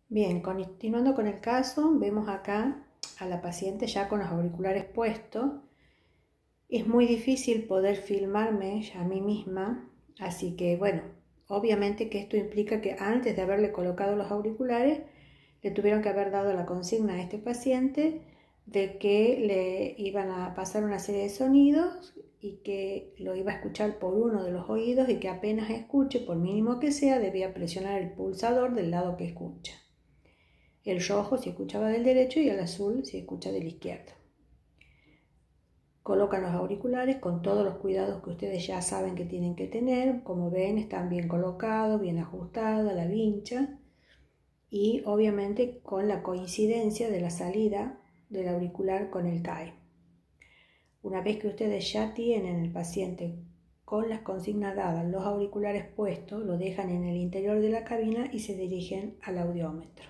Bien, continuando con el caso, vemos acá a la paciente ya con los auriculares puestos. Es muy difícil poder filmarme a mí misma, así que bueno, obviamente que esto implica que antes de haberle colocado los auriculares, le tuvieron que haber dado la consigna a este paciente de que le iban a pasar una serie de sonidos y que lo iba a escuchar por uno de los oídos y que apenas escuche, por mínimo que sea, debía presionar el pulsador del lado que escucha. El rojo si escuchaba del derecho y el azul si escucha del izquierdo. Colocan los auriculares con todos los cuidados que ustedes ya saben que tienen que tener. Como ven, están bien colocados, bien ajustados a la vincha y obviamente con la coincidencia de la salida del auricular con el CAE. Una vez que ustedes ya tienen el paciente con las consignas dadas, los auriculares puestos, lo dejan en el interior de la cabina y se dirigen al audiómetro.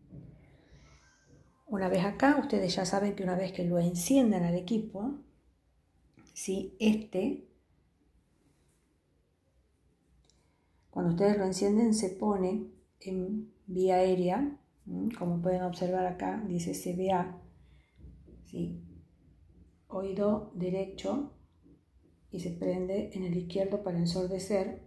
Una vez acá, ustedes ya saben que una vez que lo enciendan al equipo, ¿sí? Cuando ustedes lo encienden, se pone en vía aérea, como pueden observar acá, dice CBA, ¿sí? Oído derecho, y se prende en el izquierdo para ensordecer.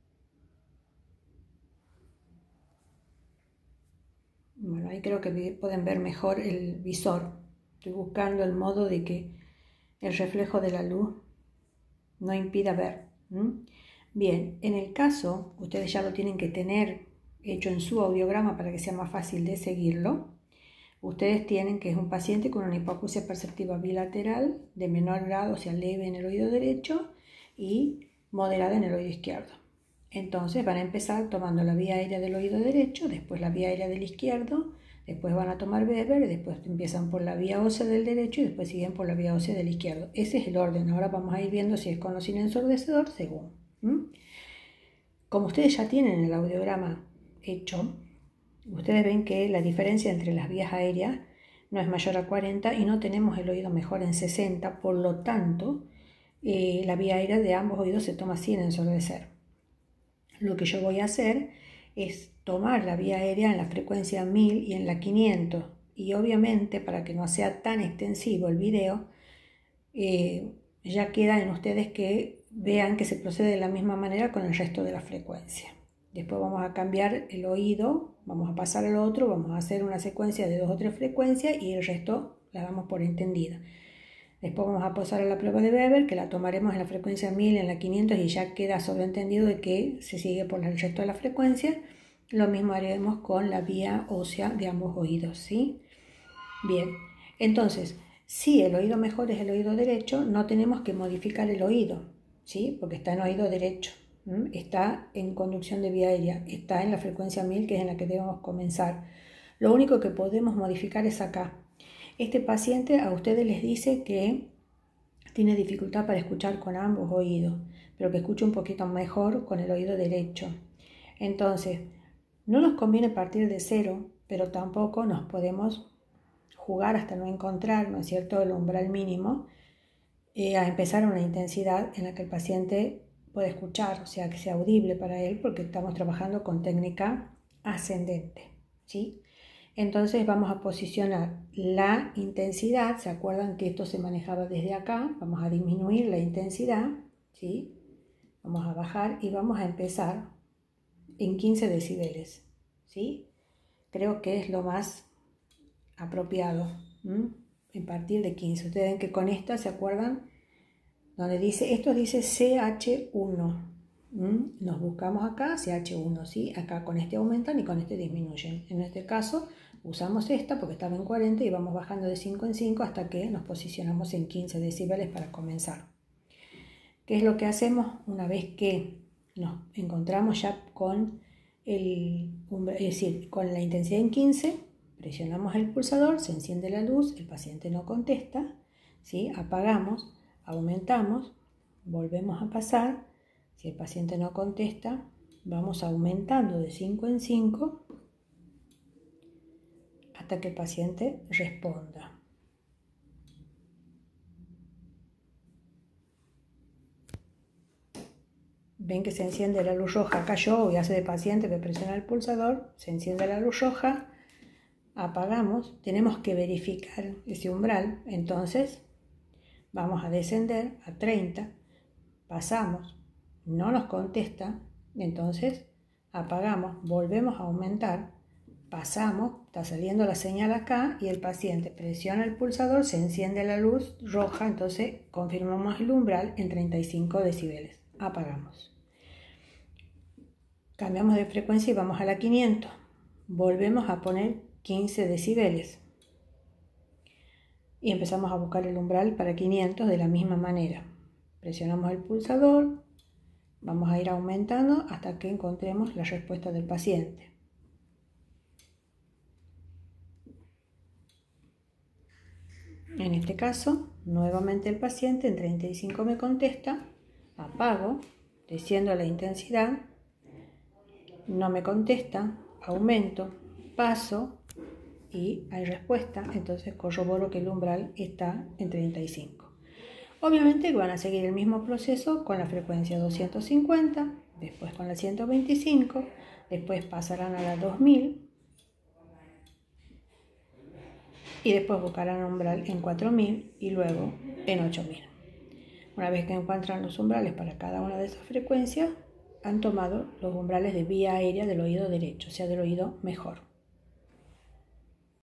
Bueno, ahí creo que pueden ver mejor el visor. Estoy buscando el modo de que el reflejo de la luz no impida ver. Bien, en el caso, ustedes ya lo tienen que tener hecho en su audiograma para que sea más fácil de seguirlo. Ustedes tienen que es un paciente con una hipoacusia perceptiva bilateral de menor grado, o sea, leve en el oído derecho y moderada en el oído izquierdo. Entonces van a empezar tomando la vía aérea del oído derecho, después la vía aérea del izquierdo, después van a tomar Weber, después empiezan por la vía ósea del derecho y después siguen por la vía ósea del izquierdo. Ese es el orden. Ahora vamos a ir viendo si es con o sin ensordecedor según. Como ustedes ya tienen el audiograma hecho, ustedes ven que la diferencia entre las vías aéreas no es mayor a 40 y no tenemos el oído mejor en 60, por lo tanto, la vía aérea de ambos oídos se toma sin ensordecer. Lo que yo voy a hacer es tomar la vía aérea en la frecuencia 1000 y en la 500 y obviamente para que no sea tan extensivo el video, ya queda en ustedes que vean que se procede de la misma manera con el resto de la frecuencia. Después vamos a cambiar el oído, vamos a pasar al otro, vamos a hacer una secuencia de 2 o 3 frecuencias y el resto la damos por entendida. Después vamos a pasar a la prueba de Weber, que la tomaremos en la frecuencia 1000, en la 500 y ya queda sobreentendido de que se sigue por el resto de la frecuencia. Lo mismo haremos con la vía ósea de ambos oídos, ¿sí? Bien, entonces, si el oído mejor es el oído derecho, no tenemos que modificar el oído, ¿sí? Porque está en oído derecho, está en conducción de vía aérea, está en la frecuencia 1000, que es en la que debemos comenzar. Lo único que podemos modificar es acá. Este paciente a ustedes les dice que tiene dificultad para escuchar con ambos oídos, pero que escucha un poquito mejor con el oído derecho. Entonces, no nos conviene partir de cero, pero tampoco nos podemos jugar hasta no encontrar, ¿no es cierto?, el umbral mínimo, a empezar a una intensidad en la que el paciente pueda escuchar, o sea, que sea audible para él, porque estamos trabajando con técnica ascendente, ¿sí? Entonces vamos a posicionar la intensidad, ¿se acuerdan que esto se manejaba desde acá? Vamos a disminuir la intensidad, ¿sí? Vamos a bajar y vamos a empezar en 15 decibeles, ¿sí? Creo que es lo más apropiado, en partir de 15. Ustedes ven que con esta, ¿se acuerdan? Donde dice, esto dice CH1, nos buscamos acá CH1, ¿sí? Acá con este aumentan y con este disminuyen. En este caso usamos esta porque estaba en 40 y vamos bajando de 5 en 5 hasta que nos posicionamos en 15 decibeles para comenzar. ¿Qué es lo que hacemos una vez que nos encontramos ya con con la intensidad en 15? Presionamos el pulsador, se enciende la luz, el paciente no contesta, ¿sí? Apagamos, aumentamos, volvemos a pasar. Si el paciente no contesta, vamos aumentando de 5 en 5 hasta que el paciente responda. Ven que se enciende la luz roja. Acá yo voy a hacer de paciente, voy a presionar el pulsador, se enciende la luz roja, apagamos, tenemos que verificar ese umbral, entonces vamos a descender a 30, pasamos, no nos contesta, entonces apagamos, volvemos a aumentar, pasamos, está saliendo la señal acá y el paciente presiona el pulsador, se enciende la luz roja, entonces confirmamos el umbral en 35 decibeles, apagamos. Cambiamos de frecuencia y vamos a la 500, volvemos a poner 15 decibeles y empezamos a buscar el umbral para 500 de la misma manera. Presionamos el pulsador, vamos a ir aumentando hasta que encontremos la respuesta del paciente. En este caso, nuevamente el paciente en 35 me contesta, apago, desciendo la intensidad, no me contesta, aumento, paso y hay respuesta, entonces corroboro que el umbral está en 35. Obviamente van a seguir el mismo proceso con la frecuencia 250, después con la 125, después pasarán a la 2000 y después buscarán umbral en 4000 y luego en 8000. Una vez que encuentran los umbrales para cada una de esas frecuencias, han tomado los umbrales de vía aérea del oído derecho, o sea, del oído mejor.